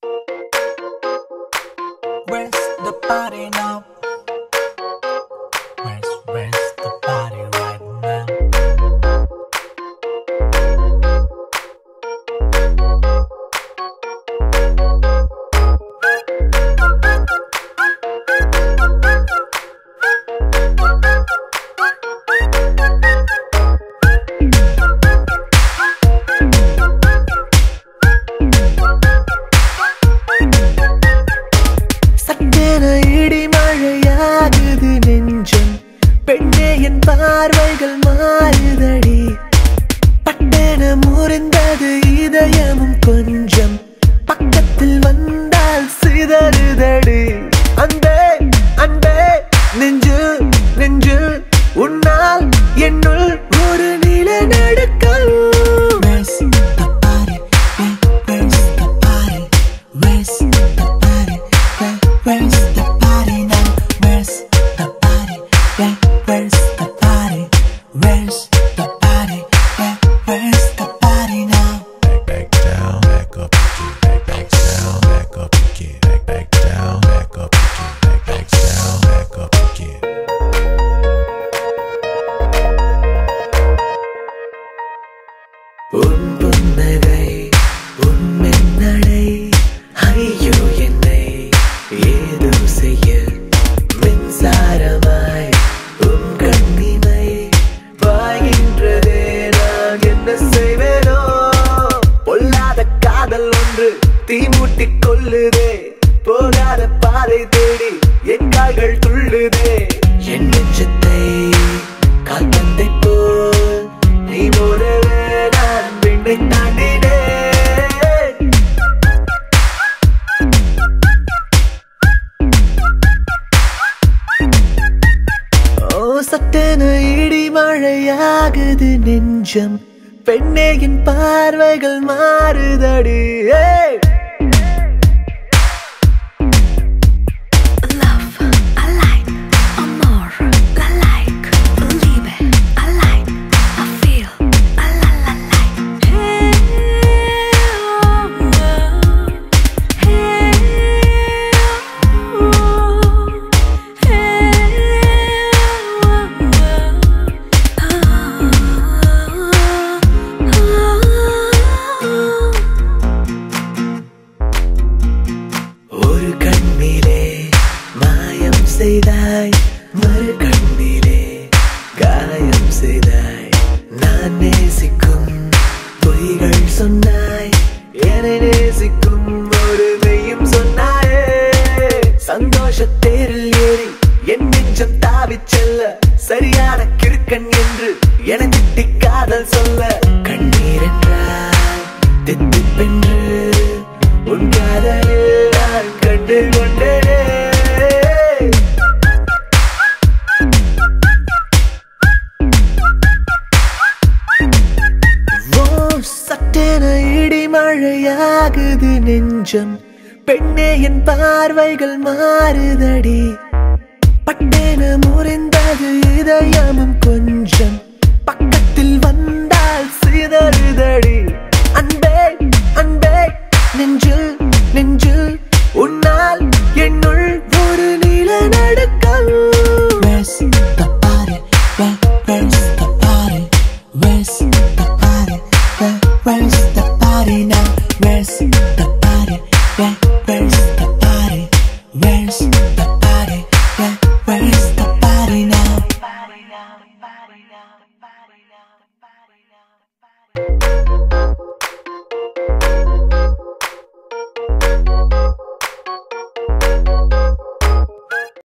Where's the party now? Where's the party right now? இடி மழையாகுது நெஞ்சம் பெண்ணே என் பார்வைகள் மாறுதடி பட்டென முறிந்தது இதயமும் கொஞ்சம் பக்கத்தில் வந்தால் சிதறுதடி அன்பே அன்பே நெஞ்சு நெஞ்சு உன்னால் என்னுள் ஒரு நிலநடுக்கம் Where's the party now? Where's the party? Where's the party? Where's the party? Where's the party now? Back down, back up again. Back down, back up again. Back down, back up again. Back down, back up again. உன் புன்னகை உன் மின்னடை ஐயோ என்னை ஏதோ செய்ய மின்சாரமாய் உன் கண்ணிமை பாய்கின்றதே நான் என்ன செய்வேனோ பொல்லாத காதல் ஒன்று தீமூட்டிக் கொள்ளுதே போகாத பாதை தேடி என் கால்கள் துள்ளுதே என் நெஞ்சத்தை கால்பந்தை போல் நீ போலவே நான் விண்ணை தாண்டினேன் சட்டென இடி மழையாகுது நெஞ்சம் பெண்ணே என் பார்வைகள் மாறுதடி ஒரு கண்ணிலே மாயம் செய்தாய் மறு கண்ணிலே காயம் செய்தாய் நான் நேசிக்கும் பொய்கள் சொன்னாய் என்னை நேசிக்கும் ஒரு மெய்யும் சொன்னாயே சந்தோஷ தேரில் ஏறி என் நெஞ்சம் தாவிச் செல்ல சரியான கிறுக்கன் என்று என திட்டி காதல் சொல்ல கண்ணீர் என்றாய் தித்திப்பென்று உன் காதலில் நான் கண்டு கொண்டேனே சட்டென இடி மழையாகுது நெஞ்சம் பெண்ணே என் பார்வைகள் மாறுதடி பட்டென முறிந்தது இதயமும் கொஞ்சம் பக்கத்தில் வந்தால் சிதறுதடி அன்பே அன்பே நெஞ்சில் நெஞ்சில் உன்னால் என்னுள் ஒரு நிலநடுக்கம்